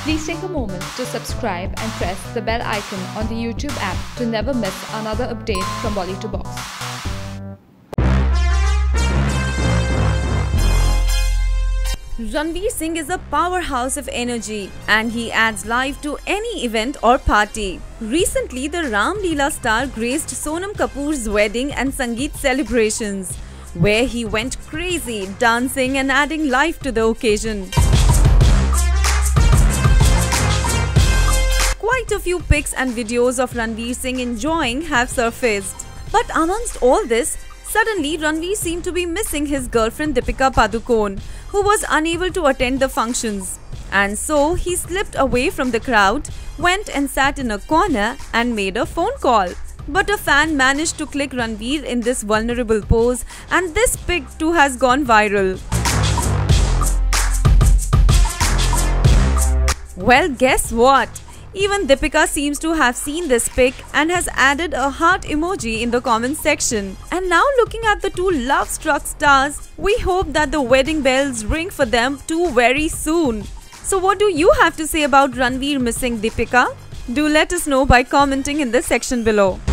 Please take a moment to subscribe and press the bell icon on the YouTube app to never miss another update from Bolly to Box. Ranveer Singh is a powerhouse of energy and he adds life to any event or party. Recently, the Ram Leela star graced Sonam Kapoor's wedding and Sangeet celebrations, where he went crazy, dancing and adding life to the occasion. Quite a few pics and videos of Ranveer Singh enjoying have surfaced. But amongst all this, suddenly Ranveer seemed to be missing his girlfriend Deepika Padukone, who was unable to attend the functions. And so he slipped away from the crowd, went and sat in a corner and made a phone call. But a fan managed to click Ranveer in this vulnerable pose, and this pic too has gone viral. Well, guess what? Even Deepika seems to have seen this pic and has added a heart emoji in the comments section. And now looking at the two love-struck stars, we hope that the wedding bells ring for them too very soon. So what do you have to say about Ranveer missing Deepika? Do let us know by commenting in the section below.